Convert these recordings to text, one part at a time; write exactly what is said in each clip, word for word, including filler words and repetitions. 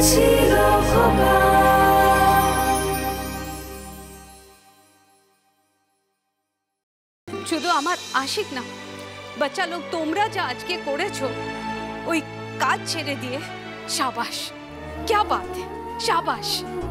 শুধু আমার আশিক না, বাচ্চা লোক তোমরা যা আজকে করেছো ওই কাজ ছেড়ে দিয়ে, শাবাশ, क्या बात है, शाबाश।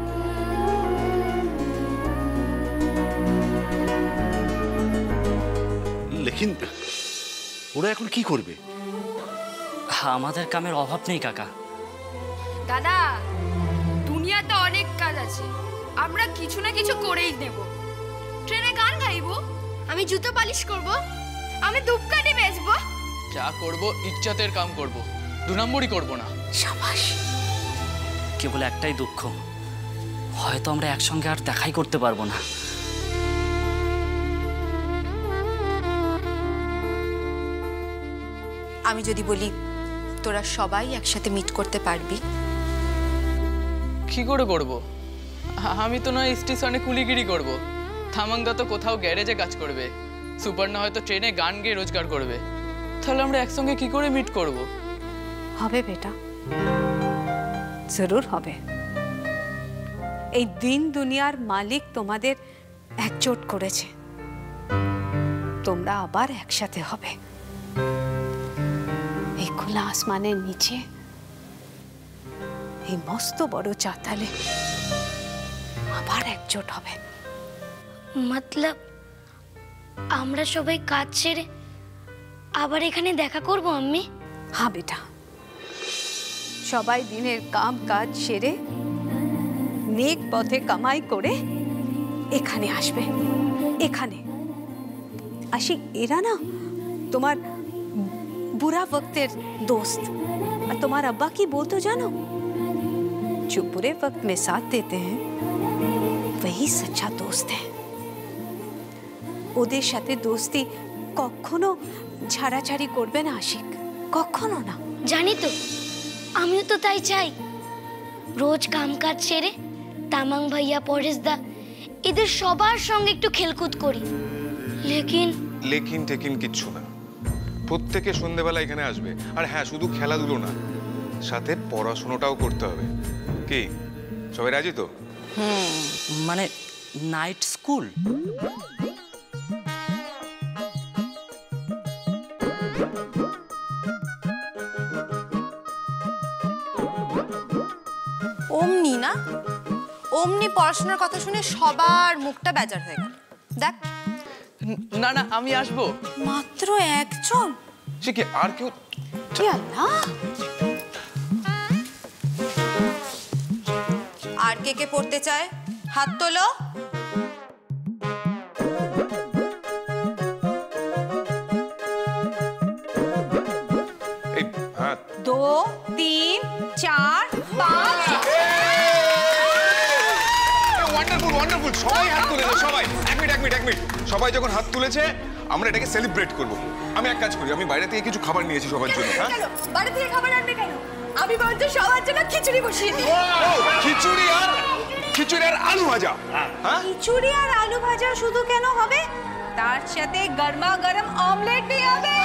लेकिन ওরা এখন কি করবে? আমাদের কামের অভাব নেই কাকা। দাদা, দুনিয়াতে অনেক কাজ আছে, আমরা কিছু না কিছু করেই নেব। ট্রেনে গান গাইবো, আমি জুতো পালিশ করব, আমি ধূপকাঠি বেচবো, যা করব ইজ্জতের কাম করব, দু নম্বরই করব না। শাবাশ। কেবল একটাই দুঃখ, হয়তো আমরা একসঙ্গে আর দেখাই করতে পারবো না। আমি যদি বলি তোরা সবাই একসাথে মিট করতে পারবি? কি করে করব? আমি তো নয় স্টেশনে কুলিগিরি করব, থামাঙ্গা তো কোথাও গ্যারেজে কাজ করবে, সুপারনা হয়তো ট্রেনে গান গেয়ে রোজগার করবে। তাহলে আমরা একসঙ্গে কি করে মিট করব? হবে বেটা, জরুর হবে। এই দিন দুনিয়ার মালিক তোমাদের একজোট করেছে, তোমরা আবার একসাথে হবে। এই খোলা আসমানের নিচে, এই মস্ত বড় চাতালে আবার একজোট হবে। মতলব আমরা সবাই কাজ ছেড়ে আবার এখানে দেখা করব আম্মি? হ্যাঁ বেটা, সবাই দিনের কাম কাজ সেরে নেক পথে কামাই করে এখানে আসবে। এখানে আশিক, এরা না তোমার बुरा वक्तेर दोस्त। और तुम्हारा अब्बा की बोलते जानो, जो बुरे वक्त में साथ देते हैं वही सच्चा दोस्त है। ওদের সাথে দোস্তি কখনো ছাড়াছাড়ি করবে না আশিক, কখনো না। জানি তো, আমিও তো তাই চাই। রোজ কামকাজ ছেড়ে তামাং ভাইয়া, পরেশ দা, এদের সবার সঙ্গে একটু খেলকুদ করি। লেকিন লেকিন টেকিন কিচ্ছু না, প্রত্যেকে সন্ধ্যেবেলা এখানে আসবে। আর হ্যাঁ, শুধু খেলাধুলো না, সাথে পড়াশোনাটাও করতে হবে। কি সবাই রাজি তো? হুম, মানে নাইট স্কুল। অমনি না, অমনি পড়াশোনার কথা শুনে সবার মুখটা বেজার হয়ে গেল। দেখ না না, আমি আসবো। মাত্র একজন? সে কি আর কেউ? আর কে কে পড়তে চায় হাত তোলো। दो तीन चार पाँच। ওয়ান্ডারফুল ওয়ান্ডারফুল, সবাই হাত তুলেছে, সবাই। এক মিনিট এক মিনিট এক মিনিট সবাই যখন হাত তুলেছে, আমরা এটাকে সেলিব্রেট করব। আমি এক কাজ করি, আমি বাইরে থেকে কিছু খাবার নিয়েছি সবার জন্য। হ্যাঁ, বাইরে থেকে খাবার আনবে কেন? আমি বরঞ্চ সবার জন্য খিচুড়ি বসিয়ে দিই। খিচুড়ি আর খিচুড়ি আর আলু ভাজা। হ্যাঁ, খিচুড়ি আর আলু ভাজা শুধু কেন হবে, তার সাথে গরমা গরম অমলেট भी হবে।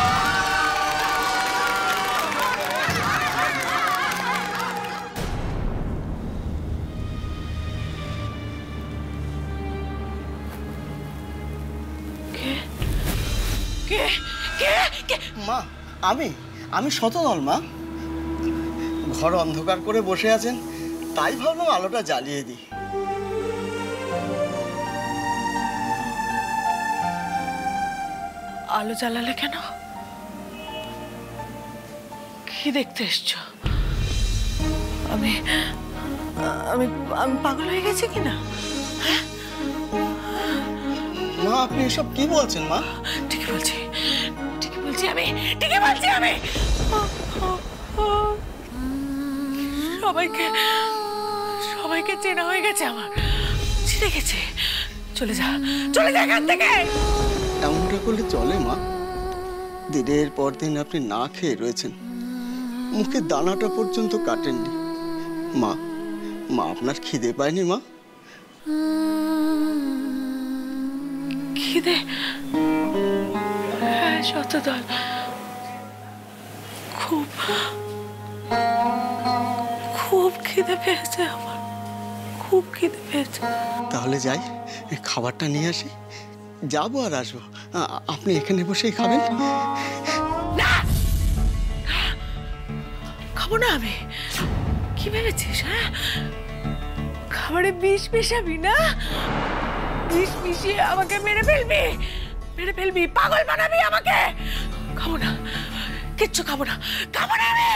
মা, আমি আমি শতদল মা। ঘর অন্ধকার করে বসে আছেন, তাই ভাবলাম আলোটা জ্বালিয়ে দিই। আলো জ্বালালে কেন? কি দেখতে এসছো? আমি আমি আমি পাগল হয়ে গেছি কিনা? মা, আপনি এসব কি বলছেন মা? ঠিকই বলছি, ঠিকই বলছি আমি, ঠিকই বলছি আমি। সবাইকে সবাইকে চেনা হয়ে গেছে আমার, চিনে গেছে। চলে যা, চলে যা এখান থেকে। এমনটা করলে চলে মা? দিনের পর দিন আপনি না খেয়ে রয়েছেন, মুখে দানাটা পর্যন্ত কাটেননি। মা মা আপনার খিদে পায়নি মা? খিদে? হ্যাঁ শতদল, খুব খুব খুব খিদে পেয়েছে আমার, খুব খিদে পেয়েছে। তাহলে যাই, খাবারটা নিয়ে আসি, যাবো আর আসবো। আ- আপনি এখানে বসেই খাবেন। না, খাবো না আমি। কি ভেবেছিস? হ্যাঁ, খাবারে বিষ মেশাবি না? বিষ মিশিয়ে আমাকে মেরে ফেলবি, মেরে ফেলবি, পাগল বানাবি আমাকে। খাবো না, কিচ্ছু খাবো না, খাবো না আমি।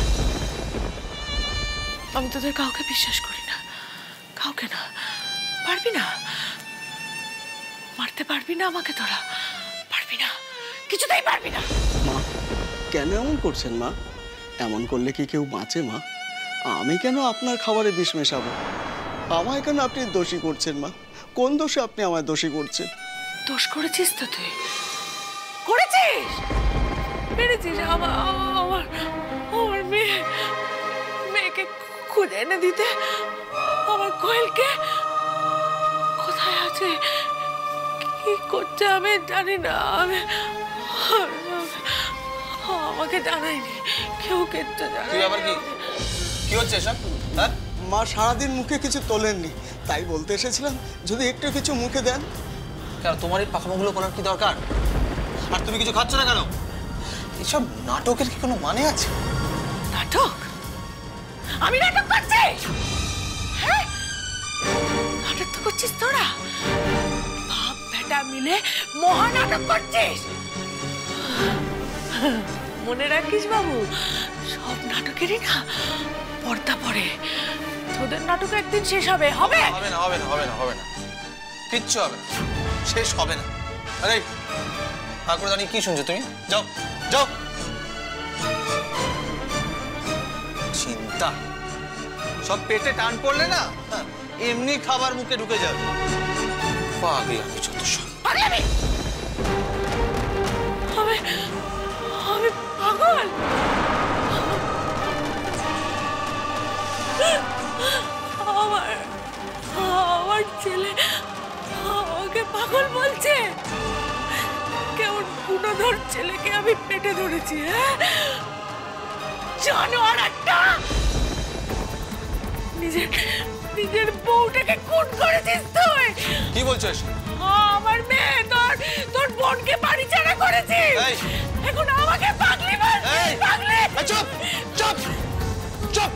আমি তোদের কাউকে বিশ্বাস করি না, কাউকে না। পারবি না, মারতে পারবি না আমাকে, তোরা পারবি না, কিছুতেই পারবি না। মা, কেন এমন করছেন মা? এমন করলে কি কেউ বাঁচে মা? আমি কেন আপনার খাবারে বিষ মেশাবো? আমায় কেন আপনি দোষী করছেন মা? কোন দোষে আপনি আমায় দোষী করছেন? দোষ করেছিস তো তুই, করেছিস, পেরেছিস। আমার আমার আমার মেয়ে মেয়েকে খুঁজে এনে দিতে। আমার কোয়েলকে কোথায় আছে, কি করছে আমি জানি না। আমি আমাকে জানাইনি কেউ, কিচ্ছু জানাই। আবার কি কি হচ্ছে এসব? হ্যাঁ, মা সারাদিন মুখে কিছু তোলেননি, তাই বলতে এসেছিলাম যদি একটু কিছু মুখে দেন। কেন তোমার এই পাখামাগুলো করার কি দরকার? আর তুমি কিছু খাচ্ছ না কেন? এসব নাটকের কি কোনো মানে আছে? নাটক? আমি নাটক করছি? হ্যাঁ, নাটক তো করছিস তোরা, বাপ বেটা মিলে মহা নাটক করছিস। মনে রাখিস বাবু, সব নাটকেরই না পর্দা পড়ে। তোদের নাটক একদিন শেষ হবে। হবে হবে না, হবে না, হবে না, হবে না, কিচ্ছু হবে না, শেষ হবে না। আরে হা করে দাঁড়িয়ে কি শুনছো তুমি? যাও যাও। চিন্তা সব পেটে টান পড়লে না, হ্যাঁ, এমনি খাবার মুখে ঢুকে যাবে। পাগল আমি যত সব। পাগল আমি, আমি আমি পাগল? আমার আমার ছেলে আমাকে পাগল বলছে? কেমন গুণধর ছেলেকে আমি পেটে ধরেছি? হ্যাঁ, জানোয়ার একটা। নিজের নিজের বউটাকে খুন করেছিস তুই। কি বলছো এসব? আমার মেয়ে তোর তোর বোনকে বাড়ি ছাড়া করেছিস। এখন আমাকে পাগলি বলছিস? পাগলি? চুপ চুপ চুপ।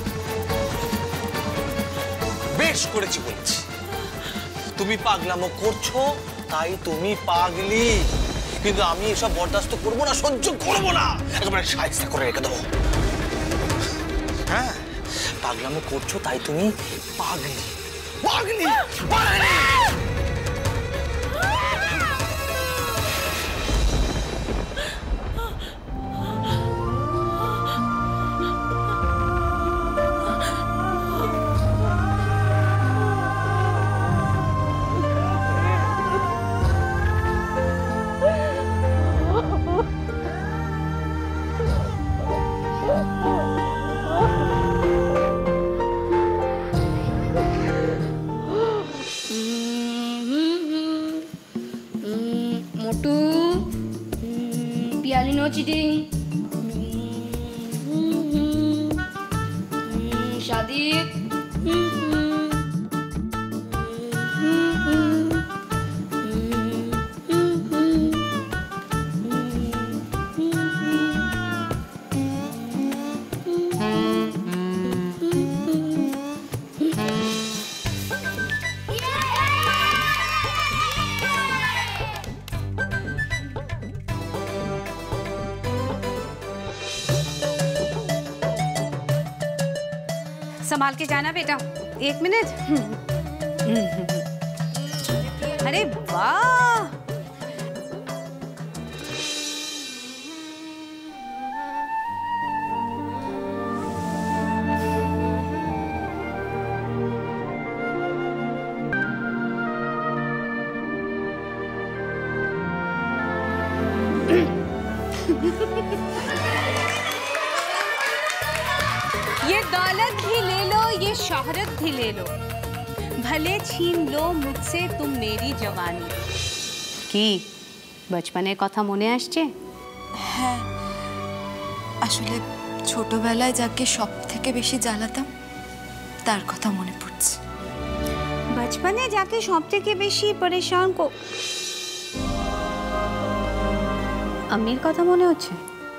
বেশ করেছি বলেছি, তুমি পাগলামো করছো তাই তুমি পাগলি, কিন্তু আমি এসব বরদাস্ত করবো না, সহ্য করবো না, একেবারে সাহায্য করে রেখে দেবো। হ্যাঁ, পাগলামো করছো তাই তুমি পাগলি, পাগলি, পাগলি। মোটু, পিয়ালি নো চিটিং, সাদিক, संभाल के जाना बेटा, एक मिनट। अरे वाह, ये दौलत भी ले लो, ये शोहरत भी ले लो, भले छीन लो मुझसे तुम मेरी जवानी। কি বচপনের কথা মনে আসছে? হ্যাঁ, আসলে ছোটবেলায় যাকে সব থেকে বেশি জ্বালাতাম তার কথা মনে পড়ছে। बचपने जाके সব থেকে বেশি পরেশান কো अम्मीर কথা মনে হচ্ছে?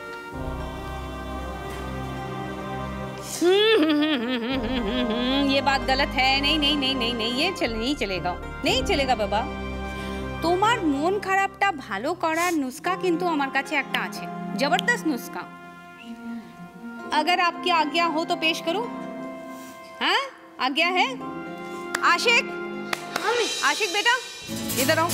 ये बात गलत है। नहीं नहीं नहीं नहीं नहीं ये चल नहीं चलेगा, नहीं चलेगा बाबा। তোমার মন খারাপটা ভালো করার নুস্খা কিন্তু আমার কাছে একটা আছে, জবরদস্ত নুস্খা। अगर आपकी आज्ञा हो तो पेश करूं? हाँ आज्ञा है? आशिक, आशिक बेटा इधर आओ।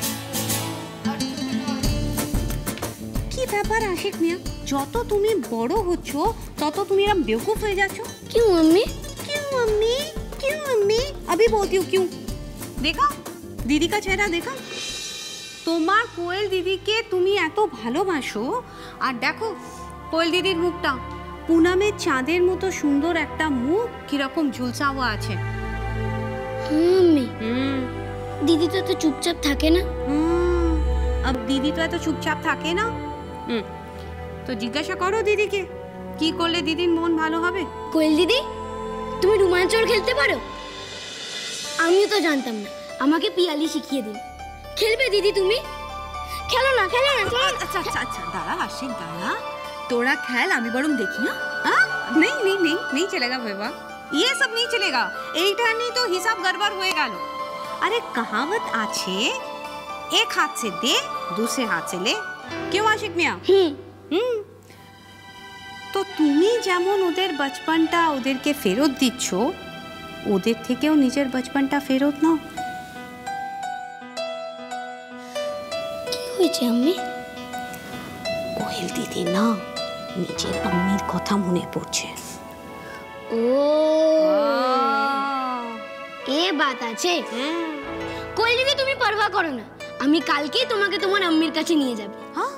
কি ব্যাপার আশিক মিয়া, যত তুমি বড় হচ্ছ তত তুমি এরকম বেवकूफ হয়ে যাচ্ছ। क्यों मम्मी? क्यों मम्मी? क्यों मम्मी? अभी बोलती हूँ क्यों। देखा दीदी का चेहरा देखा? তোমার কোয়েল দিদিকে তুমি এত ভালোবাসো, আর দেখো কোয়েল দিদির মুখটা পুনামের চাঁদের মতো সুন্দর একটা মুখ কিরকম ঝুলসা হওয়া আছে। मम्मी হুম दीदी तो तो चुपचाप থাকে না। হুম अब দিদি তো এত চুপচাপ থাকে না। হুম তো জিজ্ঞাসা করো দিদিকে কি করলে দিদির মন ভালো হবে। কোয়েল দিদি তুমি রোমাঞ্চর খেলতে পারো? আমিও তো জানতাম না, আমাকে পিয়ালি শিখিয়ে দিন। খেলবে দিদি তুমি? খেলো না খেলো না চলো। अच्छा अच्छा अच्छा दाड़ा आशिक दाड़ा, तोड़ा खेल আমি বরং দেখি। না हाँ नहीं नहीं नहीं नहीं चलेगा बाबा, ये सब नहीं चलेगा। এইটা नहीं तो हिसाब गड़बड़ হয়ে গেল। अरे कहावत আছে एक हाथ से दे दूसरे हाथ से ले। क्यों आशिक मियां? হুম হুম তো তুমি যেমন ওদের বচপনটা ওদেরকে ফেরত দিচ্ছ, ওদের থেকেও নিজের বচপনটা ফেরত নাও। কি হয়েছে আম্মি? কোয়েল দিদি না নিজের আম্মির কথা মনে পড়ছে। ও এ বাত আছে। কোয়েল দিদি তুমি পারবা করো না, আমি কালকেই তোমাকে তোমার আম্মির কাছে নিয়ে যাব। হ্যাঁ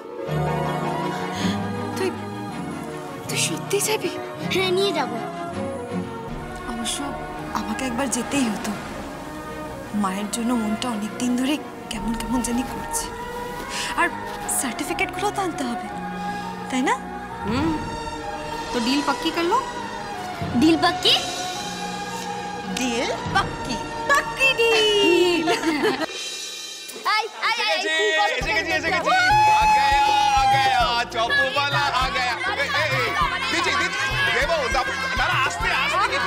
তুই তুই সত্যি যাবি? হ্যাঁ নিয়ে যাব। অবশ্য আমাকে একবার যেতেই হতো, মায়ের জন্য মনটা অনেক দিন ধরে কেমন কেমন জানি করছে। আর সার্টিফিকেটগুলো তো আনতে হবে, তাই না? হুম তো ডিল পাক্কি कर लो। ডিল পাক্কি? ডিল পাক্কি। পাক্কি ডিল। আই আই আই এসে গেছি এসে গেছি आ गया आ गया চপ্পু वाला आ गया। দিচ্ছি দিচ্ছি দেবো দাঁড়া আস্তে আস্তে গেছি।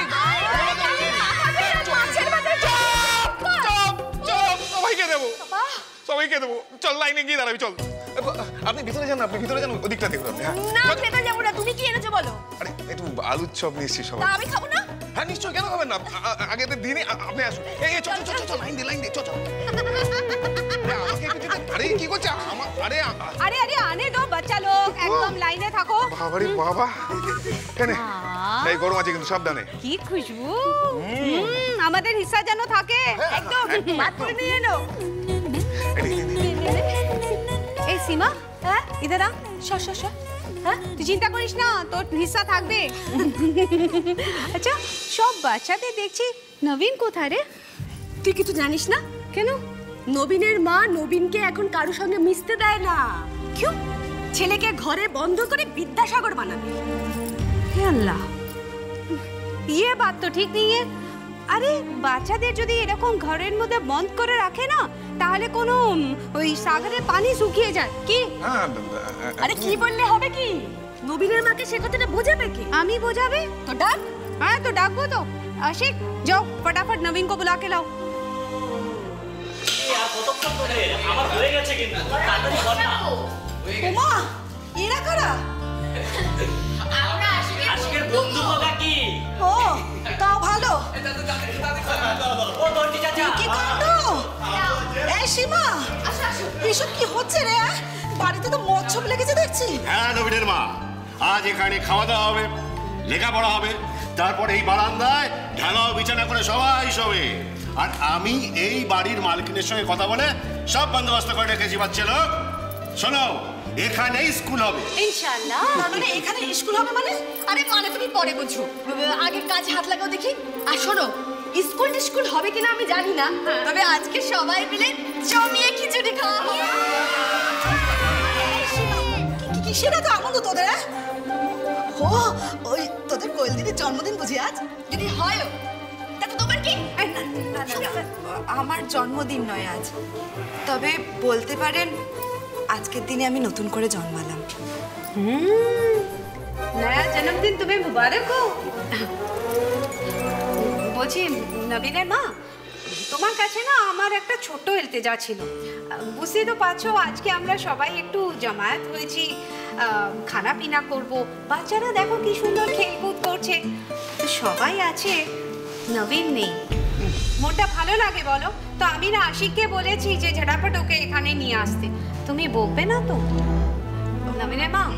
সবাইকে দেবো সবাইকে দেবো। চল লাইনে গিয়ে দাঁড়াবি চল। আপনি ভিতরে যান, আপনি ভিতরে যান, ওদিকটা দেখুন আপনি। না খেতে যাবো না, তুমি কি এনেছো বলো? আরে একটু আলুর চপ নিয়েছি সবাই। তা আমি খাবো না? হ্যাঁ নিশ্চয়, কেন খাবেন না? আগের দিনই আপনি আসুন। এই চল চল চল চল লাইন দে লাইন দে চল চল। আমাকে একটু দিতে। আরে কি করছে আমার? আরে अरे अरे आने दो बच्चा लोग, एकदम लाइने থাকো। বাবা রে বাবা, কেন এই গরম আছে কিন্তু সাবধানে। কি খুশবু, হুম আমাদের হিস্সা যেন থাকে একদম। বাত করে নিয়ে নাও। এই সীমা, হ্যাঁ इधर आ। শ শ শ হ্যাঁ তুই চিন্তা করিস না, তোর হিস্সা থাকবে। আচ্ছা সব বাচ্চাদের দেখছি নবীন কোথায় রে? তুই কিছু জানিস না? কেন? নবীনের মা নবীনকে এখন কারোর সঙ্গে মিশতে দেয় না। क्यों? ছেলেকে ঘরে বন্ধ করে বিদ্যাসাগর বানাবে। হে আল্লাহ, ये बात तो ठीक नहीं है। আরে বাচ্চাদের যদি এরকম ঘরের মধ্যে বন্ধ করে রাখে না, তাহলে কোনো ওই সাগরের পানি শুকিয়ে যায় কি? আরে কি বললে হবে কি? নবীনের মাকে সে কথাটা বোঝাবে কি? আমি বোঝাবে তো ডাক। হ্যাঁ তো ডাকবো তো। আশিক যাও फटाफट नवीन को बुला के लाओ। ওমা এরা কারা? আশিকের বন্ধু তো কাকি। ও তাও ভালো। ও দর্জি চাচা। কি কাণ্ড! এই সীমা, এসব কি হচ্ছে রে? বাড়িতে তো মচ্ছব লেগেছে দেখছি। হ্যাঁ নবীনের মা, আজ এখানে খাওয়া দাওয়া হবে, লেখাপড়া হবে, তারপর এই বারান্দায় ঢালাও বিছানা করে সবাই শোবে। আর আমি এই বাড়ির মালকিনের সঙ্গে কথা বলে সব বন্দোবস্ত করে রেখেছি। বাচ্চা লোক শোনো, এখানেই স্কুল হবে ইনশাআল্লাহ। মানে এখানে স্কুল হবে মানে? আরে মানে তুমি পরে বুঝো, আগে কাজে হাত লাগাও দেখি। আর শোনো, স্কুল স্কুল হবে কিনা আমি জানি না, তবে আজকে সবাই মিলে জমিয়ে খিচুড়ি খাওয়া। কিসের এত আনন্দ তোদের? ও ও ওই তোদের কোয়েল দিদির জন্মদিন বুঝি আজ? যদি হয় দেখো তোমার কি? আমার জন্মদিন নয় আজ, তবে বলতে পারেন আজকের দিনে আমি নতুন করে জন্মালাম। নয়া জন্মদিন তুমি মুবারক হো। বলছি নবীনের মা, তোমার কাছে না আমার একটা ছোট ইলতেজা ছিল। বুঝতেই তো পারছো আজকে আমরা সবাই একটু জমায়েত হয়েছি, খানা পিনা করব, বাচ্চারা দেখো কি সুন্দর খেলকুদ করছে, সবাই আছে, নবীন নেই, মনটা ভালো লাগে বলো? তো আমি না আশিককে বলেছি যে ঝটাপট ওকে এখানে নিয়ে আসতে, তুমি বকবে না তো? নবীনের মা,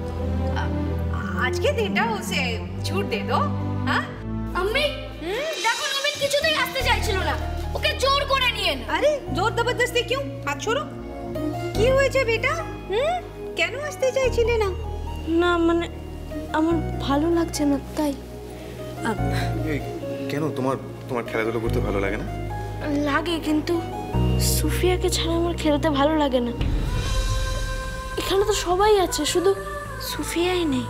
আজকে দিনটা ওসে ছুট দে দো। হ্যাঁ আম্মি, দেখো নবীন কিছুতেই আসতে চাইছিল না, ওকে জোর করে নিয়ে না। আরে জোর জবরদস্তি কিউ? হাত छोड़ो। কি হয়েছে বেটা? হুম, কেন আসতে চাইছিলে না? না মানে আমার ভালো লাগছে না তাই। কেন তোমার তোমার খেলাধুলো করতে ভালো লাগে না? লাগে, কিন্তু সুফিয়াকে ছাড়া আমার খেলতে ভালো লাগে না। এখানে তো সবাই আছে, শুধু সুফিয়াই নেই।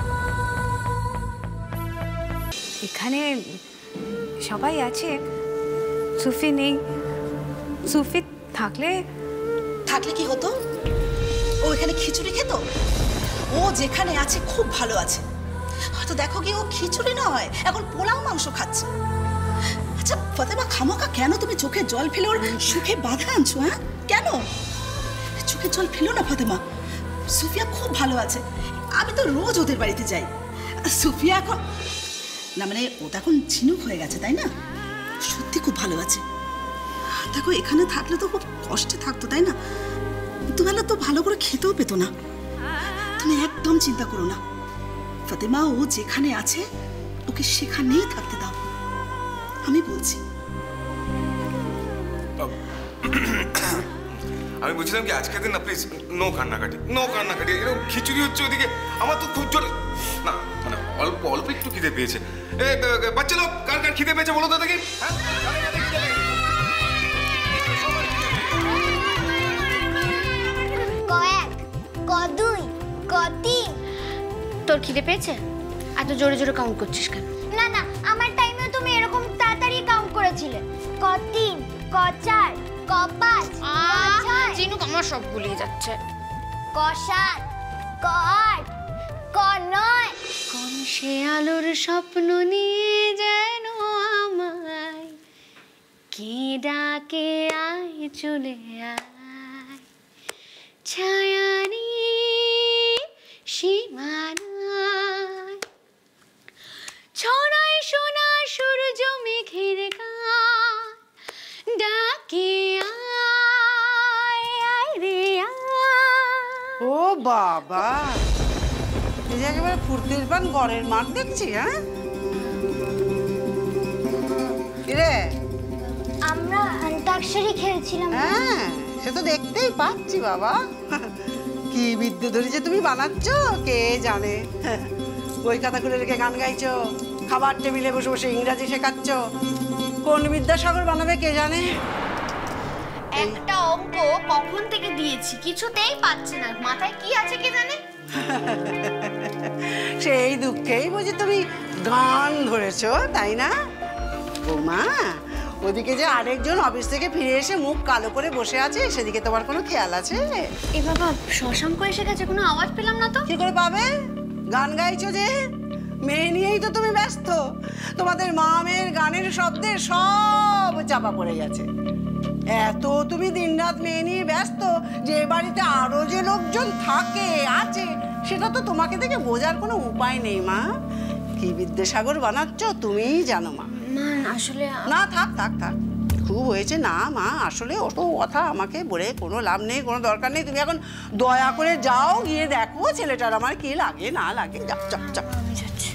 এখানে সবাই আছে, সুফি নেই। সুফি থাকলে থাকলে কি হতো? ও এখানে খিচুড়ি খেত? ও যেখানে আছে খুব ভালো আছে। হয়তো দেখো কি ও খিচুড়ি নয়, এখন পোলাও মাংস খাচ্ছে। আচ্ছা ফাতেমা, খামোকা কেন তুমি চোখে জল ফেলে ওর সুখে বাধা আনছো? হ্যাঁ কেন? চোখে জল ফেলো না ফাতেমা, সুফিয়া খুব ভালো আছে। আমি তো রোজ ওদের বাড়িতে যাই। সুফিয়া এখন না মানে ও তো এখন ঝিনুক হয়ে গেছে, তাই না? সত্যি খুব ভালো আছে। দেখো এখানে থাকলে তো খুব কষ্টে থাকতো, তাই না? দুবেলা তো ভালো করে খেতেও পেত না। তুমি একদম চিন্তা করো না ফাতেমা, ও যেখানে আছে ওকে সেখানেই থাকতে দাও, আমি বলছি। আমি বলছিলাম কি আজকের দিন না প্লিজ নো কান্নাকাটি, নো কান্নাকাটি। এরকম খিচুড়ি হচ্ছে ওদিকে, আমার তো খুব জোর না মানে অল্প অল্প একটু খিদে পেয়েছে। এ বাচ্চা লোক কার কার খিদে পেয়েছে বলো তো দেখি। কয়েক, কদুই, কতিন। তোর খিদে পেয়েছে? এত জোরে জোরে কাউন্ট করছিস কেন? না না, আমার টাইমেও তুমি এরকম তাড়াতাড়ি কাউন্ট করেছিলে। কতিন, কচার, কপাস, কছাই। জিনুক আমার সব গুলিয়ে যাচ্ছে। কষার, কআট, কনয়। কোন সে আলোর স্বপ্ন নিয়ে যেন আমায় কে ডাকে, আয় চলে আয় ছায়ানি সীমানায়, ছড়াই সোনা সূর্য মেঘের গান, ডাকে আয় আয় রে আয়। ও বাবা, এই যে একেবারে ফুর্তির পান গড়ের মাঠ দেখছি। হ্যাঁ কিরে? আমরা অন্তাক্ষরী খেলছিলাম। হ্যাঁ সে তো দেখতেই পাচ্ছি বাবা। কি বিদ্যে ধরে যে তুমি বানাচ্ছ কে জানে। বই খাতা খুলে রেখে গান গাইছো, খাবার টেবিলে বসে বসে ইংরাজি শেখাচ্ছ, কোন বিদ্যাসাগর বানাবে কে জানে। একটা অঙ্ক কখন থেকে দিয়েছি, কিছুতেই পাচ্ছে না, মাথায় কি আছে কে জানে। সেই দুঃখেই বুঝি তুমি গান ধরেছো, তাই না? ও মা, ওদিকে যে আরেকজন অফিস থেকে ফিরে এসে মুখ কালো করে বসে আছে, সেদিকে তোমার কোনো খেয়াল আছে? এ বাবা, শশাঙ্ক এসে গেছে, কোনো আওয়াজ পেলাম না তো। কি করে পাবে? গান গাইছো যে, মেয়ে নিয়েই তো তুমি ব্যস্ত। তোমাদের মা মেয়ের গানের শব্দে সব চাপা পড়ে গেছে। এত তুমি দিনরাত মেয়ে নিয়ে ব্যস্ত যে বাড়িতে আরো যে লোকজন থাকে আছে, সেটা তো তোমাকে দেখে বোঝার কোনো উপায় নেই মা। কি বিদ্যাসাগর বানাচ্ছ তুমিই জানো মা। মা আসলে না থাক থাক থাক, খুব হয়েছে না মা। আসলে অত কথা আমাকে বলে কোনো লাভ নেই, কোনো দরকার নেই। তুমি এখন দয়া করে যাও, গিয়ে দেখো ছেলেটার আমার কি লাগে না লাগে। যাও যাও যাও। আমি যাচ্ছি।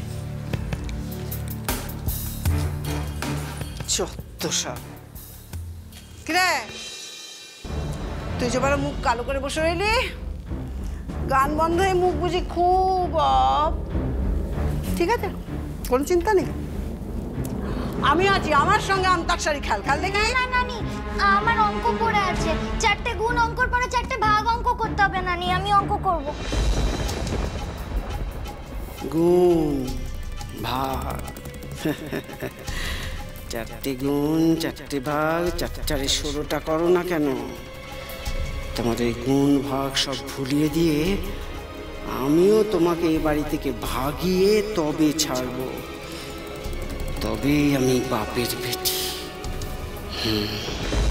চত্ব সব। কিরে, তুই যে বড় মুখ কালো করে বসে রইলি, গান বন্ধ হয়ে মুখ বুঝি খুব অফ। ঠিক আছে, কোনো চিন্তা নেই, আমি আছি, আমার সঙ্গে অন্তাক্ষরী খেল খেল দেখে। না নানি, আমার অঙ্ক পড়ে আছে, চারটে গুণ অঙ্কর পরে চারটে ভাগ অঙ্ক করতে হবে নানি, আমি অঙ্ক করব। গুণ ভাগ। চারটে গুণ চারটে ভাগ, চার চারে ষোলোটা করো না কেন? তোমাদের গুণ ভাগ সব ভুলিয়ে দিয়ে আমিও তোমাকে এই বাড়ি থেকে ভাগিয়ে তবে ছাড়বো, তবেই আমি বাপের বেটি। হুম